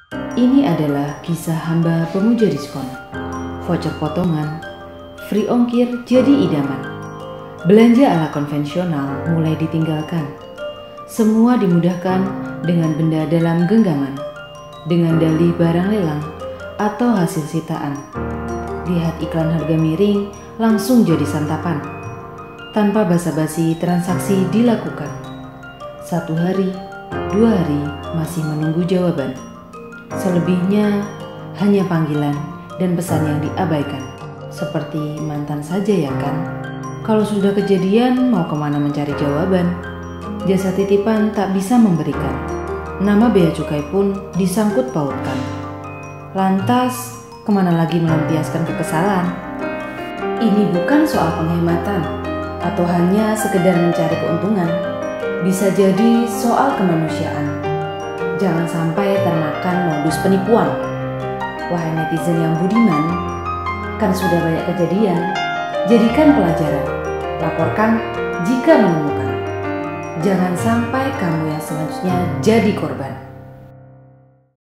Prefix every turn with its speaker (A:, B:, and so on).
A: Ini adalah kisah hamba pemuja diskon. Voucher potongan, free ongkir jadi idaman. Belanja ala konvensional mulai ditinggalkan. Semua dimudahkan dengan benda dalam genggaman, dengan dalih barang lelang atau hasil sitaan. Lihat iklan harga miring, langsung jadi santapan. Tanpa basa-basi transaksi dilakukan. 1 hari, 2 hari masih menunggu jawaban. Selebihnya hanya panggilan dan pesan yang diabaikan. Seperti mantan saja ya kan? Kalau sudah kejadian mau kemana mencari jawaban? Jasa titipan tak bisa memberikan. Nama bea cukai pun disangkut pautkan. Lantas kemana lagi melampiaskan kekesalan? Ini bukan soal penghematan atau hanya sekedar mencari keuntungan. Bisa jadi soal kemanusiaan. Jangan sampai termakan modus penipuan. Wahai netizen yang budiman, kan sudah banyak kejadian. Jadikan pelajaran. Laporkan jika menemukan. Jangan sampai kamu yang selanjutnya jadi korban.